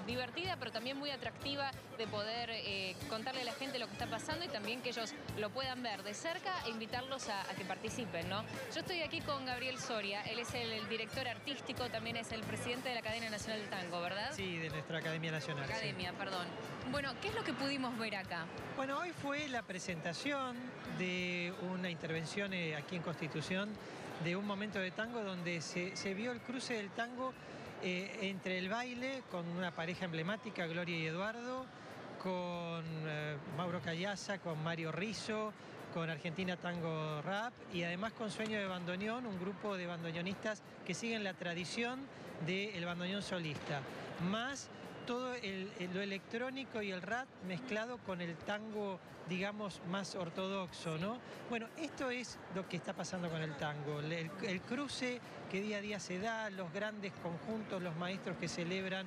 divertida, pero también muy atractiva de poder contarle a la gente lo que está pasando y también que ellos lo puedan ver de cerca e invitarlos a que participen, ¿no? Yo estoy aquí con Gabriel Soria, él es el director artístico, también es el presidente de la Academia Nacional del Tango, ¿verdad? Sí, de nuestra Academia Nacional. Academia, sí. perdón. Bueno, ¿qué es lo que pudimos ver acá? Bueno, hoy fue la presentación de una intervención aquí en Constitución de un momento de tango donde se vio el cruce del tango entre el baile con una pareja emblemática, Gloria y Eduardo, con Mauro Callaza, con Mario Rizzo, con Argentina Tango Rap y además con Sueño de Bandoneón, un grupo de bandoneonistas que siguen la tradición del bandoneón solista, más todo lo electrónico y el rap mezclado con el tango, digamos, más ortodoxo, ¿no? Bueno, esto es lo que está pasando con el tango, el cruce que día a día se da, los grandes conjuntos, los maestros que celebran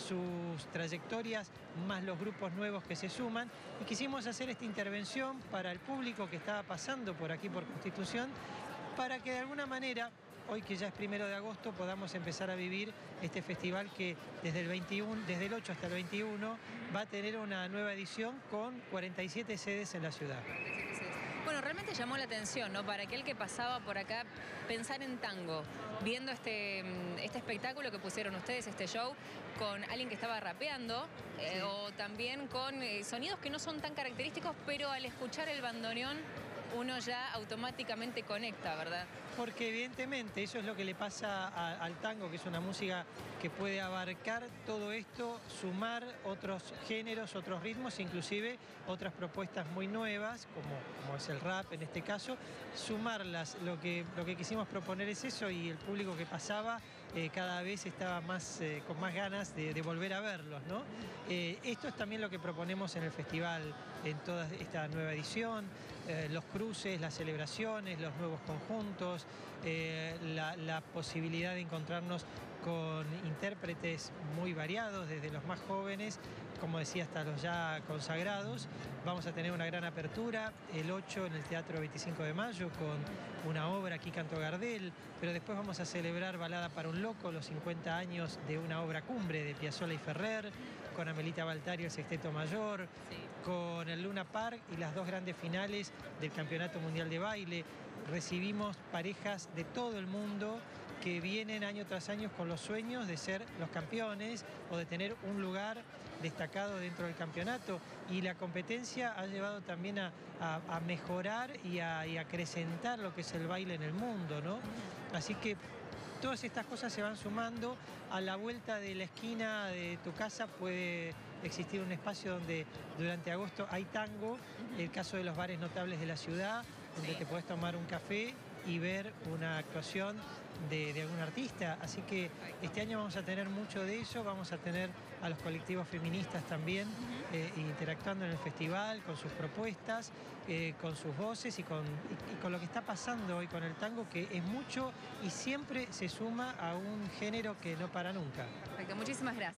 sus trayectorias, más los grupos nuevos que se suman, y quisimos hacer esta intervención para el público que estaba pasando por aquí por Constitución, para que de alguna manera, hoy que ya es 1 de agosto, podamos empezar a vivir este festival que desde el 8 hasta el 21 va a tener una nueva edición con 47 sedes en la ciudad. Bueno, realmente llamó la atención, ¿no? Para aquel que pasaba por acá, pensar en tango, viendo este espectáculo que pusieron ustedes, este show, con alguien que estaba rapeando, sí, o también con sonidos que no son tan característicos, pero al escuchar el bandoneón uno ya automáticamente conecta, ¿verdad? Porque evidentemente eso es lo que le pasa al tango, que es una música que puede abarcar todo esto, sumar otros géneros, otros ritmos, inclusive otras propuestas muy nuevas, como es el rap en este caso, sumarlas. Lo que quisimos proponer es eso, y el público que pasaba cada vez estaba con más ganas de volver a verlos, ¿no? Esto es también lo que proponemos en el festival, en toda esta nueva edición, los cruces, las celebraciones, los nuevos conjuntos, la posibilidad de encontrarnos con intérpretes muy variados, desde los más jóvenes, como decía, hasta los ya consagrados. Vamos a tener una gran apertura el 8 en el Teatro 25 de Mayo con una obra, aquí Canto Gardel, pero después vamos a celebrar Balada para un Loco, los 50 años de una obra cumbre de Piazzolla y Ferrer, con Amelita Baltari, el Sexteto Mayor, sí, con el Luna Park y las dos grandes finales del Campeonato Mundial de Baile. Recibimos parejas de todo el mundo que vienen año tras año con los sueños de ser los campeones o de tener un lugar destacado dentro del campeonato, y la competencia ha llevado también a mejorar y a acrecentar lo que es el baile en el mundo, ¿no? Así que todas estas cosas se van sumando. A la vuelta de la esquina de tu casa puede existir un espacio donde durante agosto hay tango, el caso de los bares notables de la ciudad, donde te puedes tomar un café y ver una actuación de algún artista. Así que este año vamos a tener mucho de eso, vamos a tener a los colectivos feministas también interactuando en el festival, con sus propuestas, con sus voces y con lo que está pasando hoy con el tango, que es mucho y siempre se suma a un género que no para nunca. Perfecto, muchísimas gracias.